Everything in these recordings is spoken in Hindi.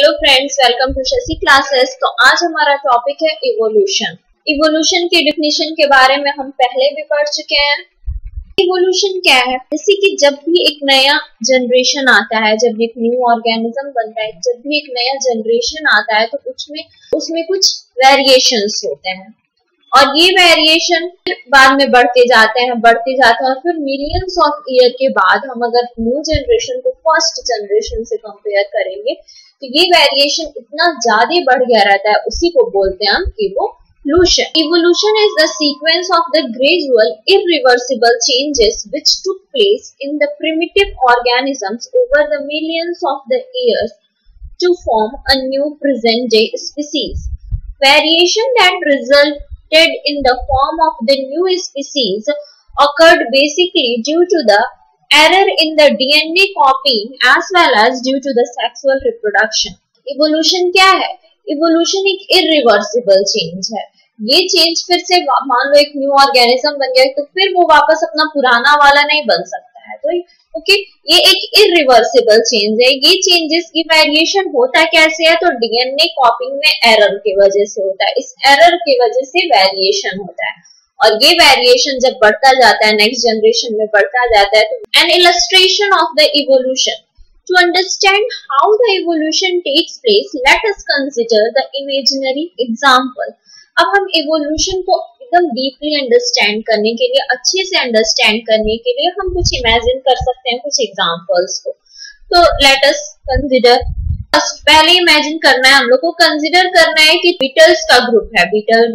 Hello friends, welcome to Shashi classes. तो आज हमारा टॉपिक है इवोल्यूशन। इवोल्यूशन की डिफिनीशन के बारे में हम पहले भी पढ़ चुके हैं। इवोल्यूशन क्या है? जैसे कि जब भी एक नया जनरेशन आता है, जब भी एक न्यू ऑर्गेनिज्म बनता है, जब भी एक नया जनरेशन आता है तो उसमें कुछ वेरिएशंस होते हैं और ये वेरिएशन बाद में बढ़ते जाते हैं और फिर मिलियंस ऑफ ईयर के बाद हम अगर न्यू जनरेशन को फर्स्ट जनरेशन से कंपेयर करेंगे तो ये वेरिएशन इतना ज्यादा बढ़ गया रहता है, उसी को बोलते हैं हम evolution. Evolution is the sequence of the gradual irreversible changes which took place in the primitive organisms over the millions of the years to form a new present day species. Variation that resulted in the form of the new species occurred basically due to the error in the DNA copying as well as due to the sexual reproduction. Evolution क्या है? Evolution एक irreversible change है। ये चेंज फिर से मान लो एक न्यू ऑर्गेनिज्म बन गया तो फिर वो वापस अपना पुराना वाला नहीं बन सकता है। तो ओके, ये एक इरिवर्सिबल चेंज है। ये चेंजेस की वेरिएशन होता कैसे है? तो डीएनए कॉपिंग में एरर की वजह से होता है। इस एरर की वजह से वेरिएशन होता है और ये वेरिएशन जब बढ़ता जाता है, नेक्स्ट जनरेशन में बढ़ता जाता है। तो an illustration of the evolution. To understand how the evolution takes place, let us consider the imaginary example. अब हम इवोल्यूशन को एकदम डीपली अंडरस्टैंड करने के लिए, अच्छे से अंडरस्टैंड करने के लिए हम कुछ इमेजिन कर सकते हैं, कुछ एग्जांपल्स को। तो लेट अस कंसीडर, पहले इमेजिन करना है हम लोग को, कंसीडर करना है कि बीटल्स का ग्रुप है। बीटल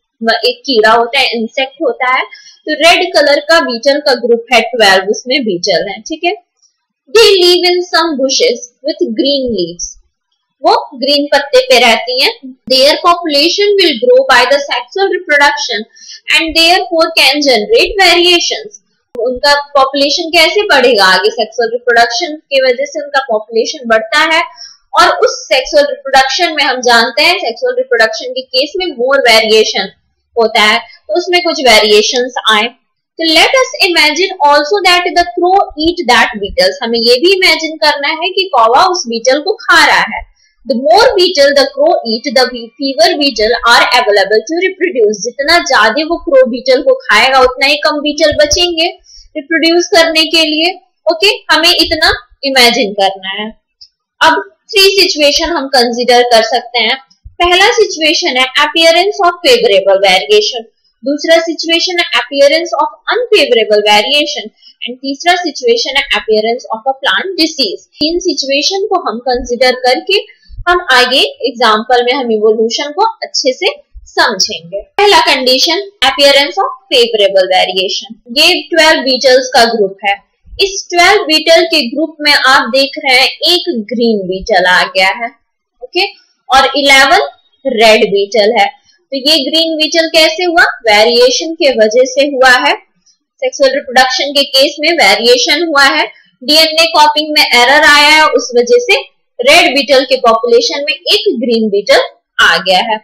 एक कीड़ा होता है, इंसेक्ट होता है। तो रेड कलर का बीटल का ग्रुप है, 12 उसमें बीटल है, ठीक है। They live in some bushes with green leaves. वो ग्रीन पत्ते पे रहती हैं। Their population will grow by the sexual reproduction and therefore can generate variations. उनका पॉपुलेशन कैसे बढ़ेगा आगे? सेक्सुअल रिप्रोडक्शन की वजह से उनका पॉपुलेशन बढ़ता है और उस सेक्सुअल रिप्रोडक्शन में हम जानते हैं, सेक्सुअल रिप्रोडक्शन के केस में मोर वेरिएशन होता है, तो उसमें कुछ वेरिएशंस आए। तो let us imagine also that the crow eat that beetles. हमें ये भी इमेजिन करना है कि कौवा उस बीटल को खा रहा है। The more beetle the crow eat, the fewer beetle are available to reproduce. जितना ज्यादा वो क्रो बीटल को खाएगा उतना ही कम बीटल बचेंगे रिप्रोड्यूस करने के लिए। ओके, हमें इतना इमेजिन करना है। अब 3 सिचुएशन हम कंसीडर कर सकते हैं। पहला सिचुएशन है अपीयरेंस ऑफ फेवरेबल वेरिएशन, दूसरा सिचुएशन है appearance of unfavourable variation and तीसरा सिचुएशन है appearance of a plant disease. इन सिचुएशन को हम कंसीडर करके हम आगे एग्जांपल में हम इवोल्यूशन को अच्छे से समझेंगे। पहला condition appearance of favourable variation. ये 12 बीटल्स का ग्रुप है। इस 12 बीटल के ग्रुप में आप देख रहे हैं एक ग्रीन बीटल आ गया है, ओके, और 11 रेड बीटल है। तो ये ग्रीन बीटल कैसे हुआ? वेरिएशन के वजह से हुआ है। सेक्सुअल रिप्रोडक्शन के केस में वेरिएशन हुआ है, डीएनए कॉपिंग में एरर आया है, उस वजह से रेड बीटल के पॉपुलेशन में एक ग्रीन बीटल आ गया है।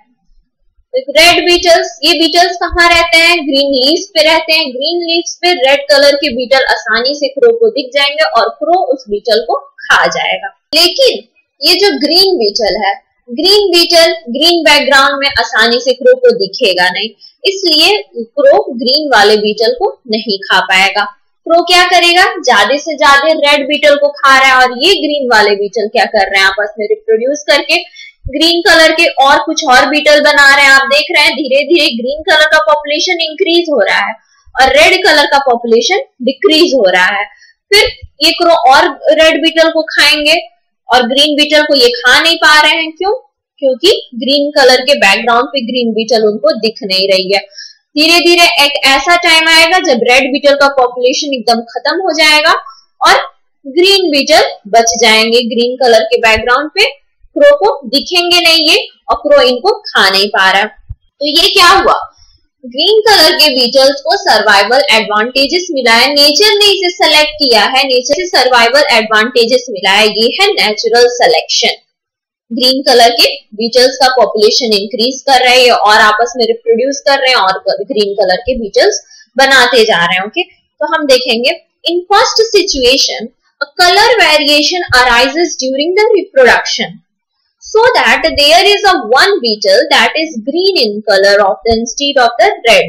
रेड बीटल्स, ये बीटल्स कहाँ रहते हैं? ग्रीन लीव्स पे रहते हैं। ग्रीन लीव्स पे रेड कलर के बीटल आसानी से क्रो को दिख जाएंगे और क्रो उस बीटल को खा जाएगा। लेकिन ये जो ग्रीन बीटल है, ग्रीन बीटल ग्रीन बैकग्राउंड में आसानी से क्रो को दिखेगा नहीं, इसलिए क्रो ग्रीन वाले बीटल को नहीं खा पाएगा। क्रो क्या करेगा? ज्यादा से ज्यादा रेड बीटल को खा रहा है और ये ग्रीन वाले बीटल क्या कर रहे हैं? आपस में रिप्रोड्यूस करके ग्रीन कलर के और कुछ और बीटल बना रहे हैं। आप देख रहे हैं धीरे धीरे ग्रीन कलर का पॉपुलेशन इंक्रीज हो रहा है और रेड कलर का पॉपुलेशन डिक्रीज हो रहा है। फिर ये क्रो और रेड बीटल को खाएंगे और ग्रीन बीटल को ये खा नहीं पा रहे हैं। क्यों? क्योंकि ग्रीन कलर के बैकग्राउंड पे ग्रीन बीटल उनको दिख नहीं रही है। धीरे धीरे एक ऐसा टाइम आएगा जब रेड बीटल का पॉपुलेशन एकदम खत्म हो जाएगा और ग्रीन बीटल बच जाएंगे। ग्रीन कलर के बैकग्राउंड पे क्रो को दिखेंगे नहीं ये और क्रो इनको खा नहीं पा रहा। तो ये क्या हुआ? ग्रीन कलर के बीटल्स को सर्वाइवल एडवांटेजेस मिला है। नेचर ने इसे सेलेक्ट किया है, नेचर से सर्वाइवल एडवांटेजेस मिला है। ये है नेचुरल सिलेक्शन। ग्रीन कलर के बीटल्स का पॉपुलेशन इंक्रीज कर रहे हैं और आपस में रिप्रोड्यूस कर रहे हैं और ग्रीन कलर के बीटल्स बनाते जा रहे हैं। ओके, तो हम देखेंगे in first situation a colour variation arises during the reproduction. so that there is a one beetle that is green in color instead of the red.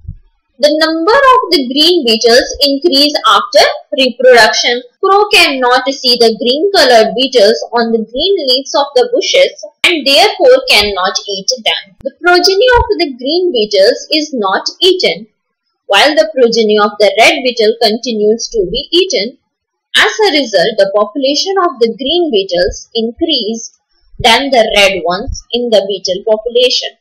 The number of the green beetles increase after reproduction. Crow cannot see the green colored beetles on the green leaves of the bushes and therefore cannot eat them. The progeny of the green beetles is not eaten, while the progeny of the red beetle continues to be eaten. As a result, the population of the green beetles increased than the red ones in the beetle population.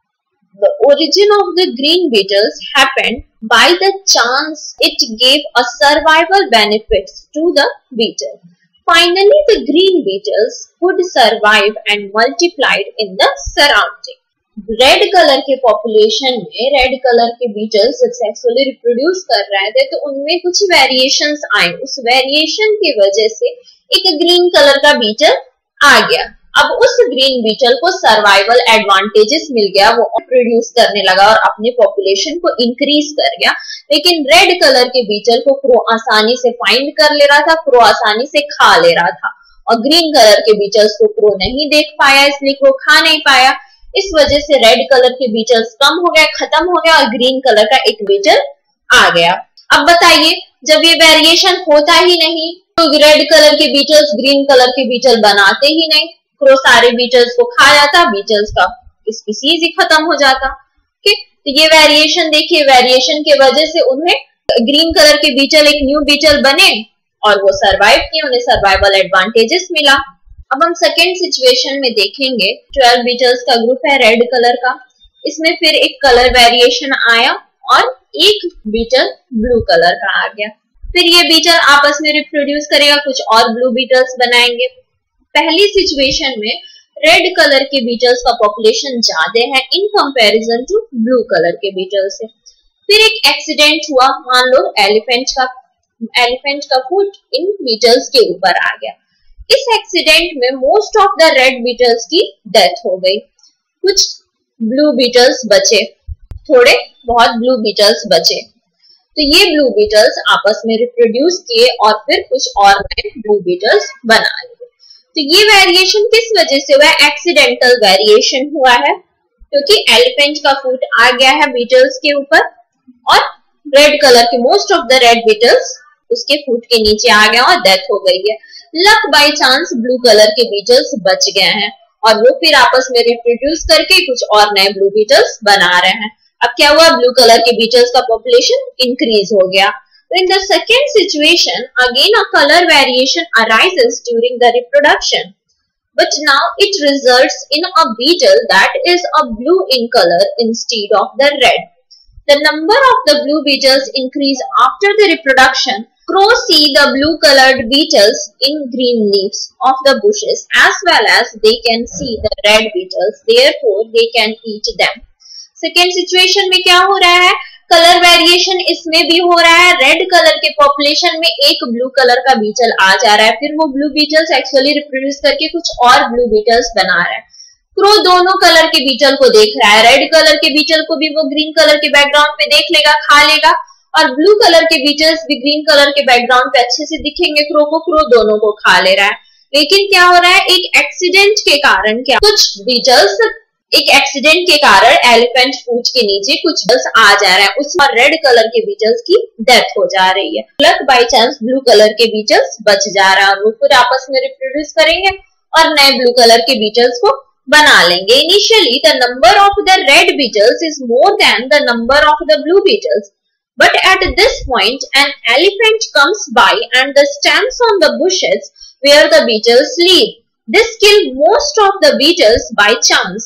The origin of the green beetles happened by the chance it gave a survival benefits to the beetle. Finally, the green beetles could survive and multiplied in the surrounding. Red colour के पॉपुलेशन में रेड कलर के बीटल्स जब सेक्सुअली रिप्रोड्यूस कर रहे थे तो उनमें कुछ वेरिएशंस आए, उस वेरिएशन की वजह से एक ग्रीन कलर का बीटल आ गया। अब उस ग्रीन बीटल को सर्वाइवल एडवांटेजेस मिल गया, वो प्रोड्यूस करने लगा और अपने पॉपुलेशन को इंक्रीज कर गया। लेकिन रेड कलर के बीटल को क्रो आसानी से फाइंड कर ले रहा था, क्रो आसानी से खा ले रहा था, और ग्रीन कलर के बीटल्स को क्रो नहीं देख पाया, इसलिए क्रो खा नहीं पाया। इस वजह से रेड कलर के बीटल्स कम हो गया, खत्म हो गया, और ग्रीन कलर का एक बीटल आ गया। अब बताइए, जब ये वेरिएशन होता ही नहीं तो रेड कलर के बीटल्स ग्रीन कलर के बीटल बनाते ही नहीं, क्रो सारे बीटल्स को खा जाता, बीटल्स का स्पीसीज ही खत्म हो जाता। ठीक, तो ये वेरिएशन देखिए, वेरिएशन के वजह से उन्हें ग्रीन कलर के बीटल एक न्यू बीटल बने और वो सर्वाइव किए, उन्हें सर्वाइवल एडवांटेजेस मिला। अब हम सेकेंड सिचुएशन में देखेंगे, 12 बीटल्स का ग्रुप है रेड कलर का, इसमें फिर एक कलर वेरिएशन आया और एक बीटल ब्लू कलर का आ गया। फिर ये बीटल आपस में रिप्रोड्यूस करेगा, कुछ और ब्लू बीटल्स बनाएंगे। पहली सिचुएशन में रेड कलर के बीटल्स का पॉपुलेशन ज्यादा है in comparison to blue colour के बीटल से। फिर एक एक्सीडेंट हुआ, मान लो एलिफेंट का फुट इन बीटल्स के ऊपर आ गया। इस एक्सीडेंट में most of the red beetles की डेथ हो गई, कुछ ब्लू बीटल्स बचे, थोड़े बहुत ब्लू बीटल्स बचे। तो ये ब्लू बीटल्स आपस में रिप्रोड्यूस किए और फिर कुछ और नए ब्लू बीटल्स बना लिए। तो ये वेरिएशन किस वजह से हुआ? एक्सीडेंटल वेरिएशन हुआ है, क्योंकि एलिफेंट का फुट आ गया है बीटल्स के ऊपर और रेड कलर के most of the red beetles उसके फुट के नीचे आ गया और डेथ हो गई है। Luck by chance blue colour के बीटल्स बच गए हैं और वो फिर आपस में रिप्रोड्यूस करके कुछ और नए ब्लू बीटल्स बना रहे हैं। अब क्या हुआ? ब्लू कलर के बीटल्स का पॉपुलेशन इंक्रीज हो गया। तो in the second situation again a colour variation arises during the reproduction, but now it results in a beetle that is a blue in color instead of the red. The number of the blue beetles increase after the reproduction. Crows see the blue colored beetles in green leaves of the bushes as well as they can see the red beetles, therefore they can eat them. Second situation में क्या हो रहा है? कलर वेरिएशन इसमें भी हो रहा है। रेड कलर के पॉपुलेशन में एक ब्लू कलर का बीटल आ जा रहा है, फिर वो ब्लू बीटल्स एक्चुअली रिप्रोड्यूस करके कुछ और ब्लू बीटल्स बना रहा है। क्रो दोनों कलर के बीटल को देख रहा है, रेड कलर के बीटल को भी वो ग्रीन कलर के बैकग्राउंड पे देख लेगा, खा लेगा, और ब्लू कलर के बीटल्स भी ग्रीन कलर के बैकग्राउंड पे अच्छे से दिखेंगे क्रो को, क्रो दोनों को खा ले रहा है। लेकिन क्या हो रहा है? एक एक्सीडेंट के कारण क्या कुछ बीटल्स एक एक्सीडेंट के कारण एलिफेंट फूट के नीचे कुछ बस आ जा रहा है, उसमें रेड कलर के बीटल्स की डेथ हो जा रही है। Luck by chance blue colour के बीटल्स बच जा रहा है और वो फिर आपस में रिप्रोड्यूस करेंगे और नए ब्लू कलर के बीटल्स को बना लेंगे। Initially the number of the red beetles is more than the number of the blue beetles, but at this point an elephant comes by and the stems on the bushes where the beetles live. This killed most of the beetles by chance.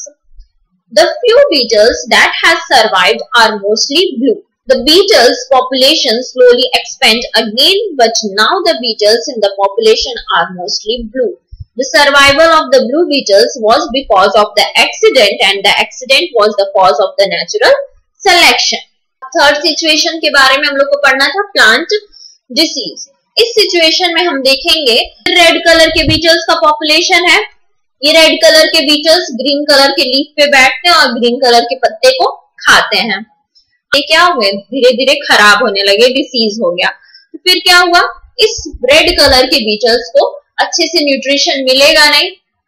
The few beetles that has survived are mostly blue. The beetles population slowly expand again, but now the beetles in the population are mostly blue. The survival of the blue beetles was because of the accident and the accident was the cause of the natural selection. Third situation के बारे में हम लोग को पढ़ना था, प्लांट डिसीज। इस सिचुएशन में हम देखेंगे रेड कलर के बीटल्स का पॉपुलेशन है, ये रेड कलर के बीटल्स ग्रीन कलर के लीफ पे बैठते हैं और ग्रीन कलर के पत्ते को खाते हैं। ये क्या हुए? धीरे धीरे खराब होने लगे, डिसीज हो गया। तो फिर क्या हुआ? इस रेड कलर के बीटल्स को अच्छे से न्यूट्रिशन मिलेगा नहीं,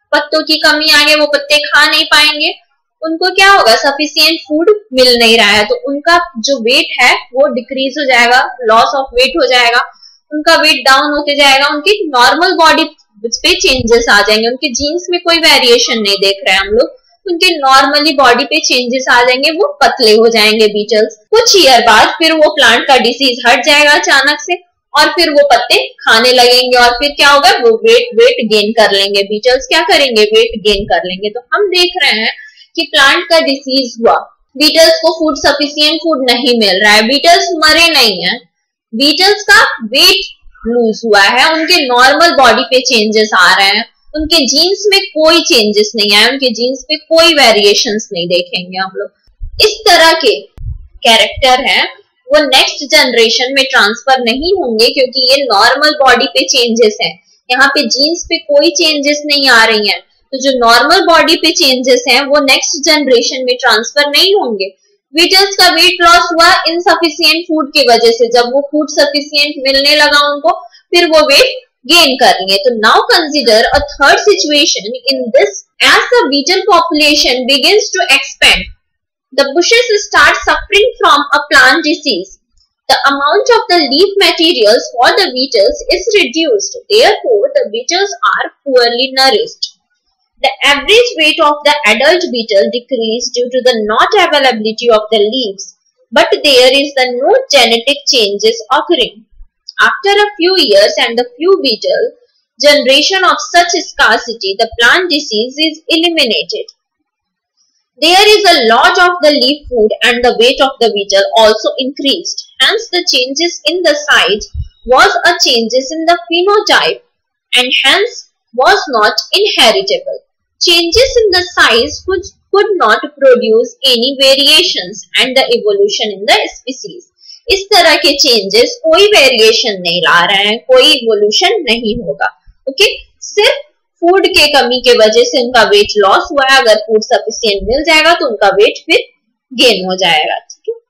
पत्तों की कमी आ गई, वो पत्ते खा नहीं पाएंगे, उनको क्या होगा, सफिशिएंट फूड मिल नहीं रहा है, तो उनका जो वेट है वो डिक्रीज हो जाएगा, लॉस ऑफ वेट हो जाएगा, उनका वेट डाउन होते जाएगा, उनकी नॉर्मल बॉडी पे चेंजेस आ जाएंगे, उनके जीन्स में कोई वेरिएशन नहीं देख रहे हैं हम लोग, उनके नॉर्मली बॉडी पे चेंजेस आ जाएंगे, वो पतले हो जाएंगे बीटल्स। कुछ ईयर बाद फिर वो प्लांट का डिसीज हट जाएगा अचानक से, और फिर वो पत्ते खाने लगेंगे, और फिर क्या होगा, वो वेट गेन कर लेंगे, बीटल्स क्या करेंगे, वेट गेन कर लेंगे। तो हम देख रहे हैं कि प्लांट का डिसीज हुआ, बीटल्स को फूड सफिशिएंट फूड नहीं मिल रहा है, बीटल्स मरे नहीं है, बीटल्स का वेट लूज हुआ है, उनके नॉर्मल बॉडी पे चेंजेस आ रहे हैं, उनके जीन्स में कोई चेंजेस नहीं आए, उनके जीन्स पे कोई वेरिएशंस नहीं देखेंगे हम लोग। इस तरह के कैरेक्टर हैं वो नेक्स्ट जनरेशन में ट्रांसफर नहीं होंगे, क्योंकि ये नॉर्मल बॉडी पे चेंजेस हैं, यहाँ पे जीन्स पे कोई चेंजेस नहीं आ रही हैं, तो जो नॉर्मल बॉडी पे चेंजेस हैं वो नेक्स्ट जनरेशन में ट्रांसफर नहीं होंगे। बीटल्स का वेट लॉस हुआ इनसफिशिएंट फूड की वजह से, जब वो फूड सफिशिएंट मिलने लगा उनको, फिर वो वेट गेन करेंगे। तो now consider a third situation in this, as the beetle population begins to expand, the bushes start suffering from a plant disease. The amount of the leaf materials for the beetles is reduced. Therefore, the beetles are poorly nourished. The average weight of the adult beetle decreased due to the not availability of the leaves, but there is the no genetic changes occurring. After a few years and a few beetle generation of such scarcity, the plant disease is eliminated. There is a lot of the leaf food and the weight of the beetle also increased. Hence, the changes in the size was a changes in the phenotype and hence was not inheritable. Changes in the size could not produce any variations and the evolution in the species. इस तरह के changes कोई variation नहीं ला रहे हैं, कोई evolution नहीं होगा। ओके, सिर्फ फूड के कमी के वजह से उनका वेट लॉस हुआ है, अगर फूड सफिशिएंट मिल जाएगा तो उनका वेट फिर गेन हो जाएगा। ठीक है।